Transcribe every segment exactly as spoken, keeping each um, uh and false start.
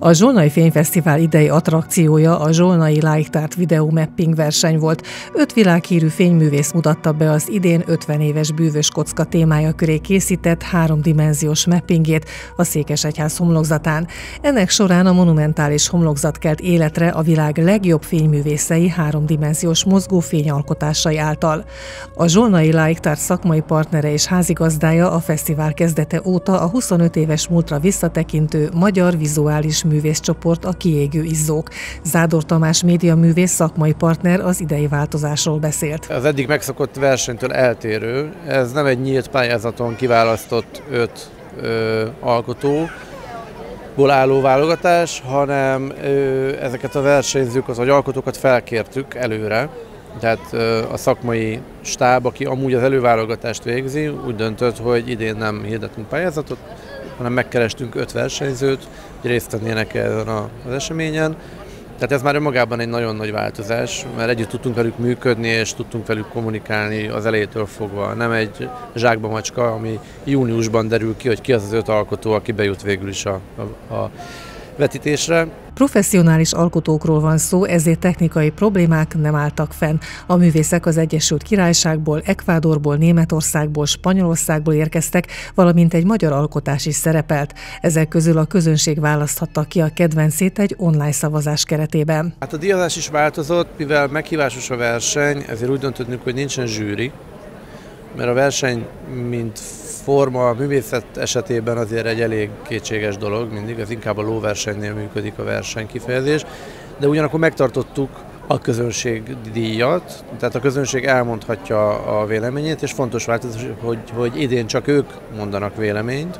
A Zsolnai Fényfesztivál idei attrakciója a Zsolnai Leichtart Video Mapping verseny volt. Öt világhírű fényművész mutatta be az idén ötven éves bűvös kocka témája köré készített háromdimenziós mappingét a Székesegyház homlokzatán. Ennek során a monumentális homlokzat kelt életre a világ legjobb fényművészei háromdimenziós mozgó fényalkotásai által. A Zsolnai Leichtart szakmai partnere és házigazdája a fesztivál kezdete óta a huszonöt éves múltra visszatekintő Magyar Vizuális Művészcsoport, a Kiégő Izzók. Zádor Tamás médiaművész szakmai partner az idei változásról beszélt. Az eddig megszokott versenytől eltérő. Ez nem egy nyílt pályázaton kiválasztott öt ö, alkotóból álló válogatás, hanem ö, ezeket a versenyzőket vagy alkotókat felkértük előre. Tehát ö, a szakmai stáb, aki amúgy az előválogatást végzi, úgy döntött, hogy idén nem hirdetünk pályázatot, hanem megkerestünk öt versenyzőt, hogy részt vennének ezen az eseményen. Tehát ez már önmagában egy nagyon nagy változás, mert együtt tudtunk velük működni, és tudtunk velük kommunikálni az elejétől fogva. Nem egy zsákba macska, ami júniusban derül ki, hogy ki az az öt alkotó, aki bejut végül is a, a, a vetítésre. Professzionális alkotókról van szó, ezért technikai problémák nem álltak fenn. A művészek az Egyesült Királyságból, Ekvádorból, Németországból, Spanyolországból érkeztek, valamint egy magyar alkotás is szerepelt. Ezek közül a közönség választhatta ki a kedvencét egy online szavazás keretében. Hát a díjazás is változott, mivel meghívásos a verseny, ezért úgy döntöttünk, hogy nincsen zsűri, mert a verseny, mint forma, a művészet esetében azért egy elég kétséges dolog mindig, ez inkább a lóversenynél működik a verseny kifejezés, de ugyanakkor megtartottuk a közönség díjat, tehát a közönség elmondhatja a véleményét, és fontos változás, hogy, hogy idén csak ők mondanak véleményt.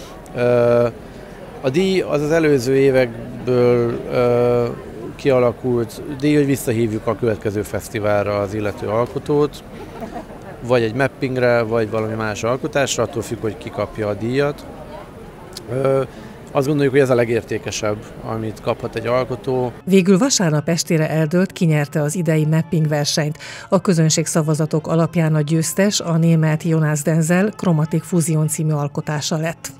A díj az az előző évekből kialakult díj, hogy visszahívjuk a következő fesztiválra az illető alkotót, vagy egy mappingre, vagy valami más alkotásra, attól függ, hogy ki kapja a díjat. Ö, azt gondoljuk, hogy ez a legértékesebb, amit kaphat egy alkotó. Végül vasárnap estére eldőlt, ki nyerte az idei mapping versenyt. A közönség szavazatok alapján a győztes a német Jonas Denzel Chromatic Fusion című alkotása lett.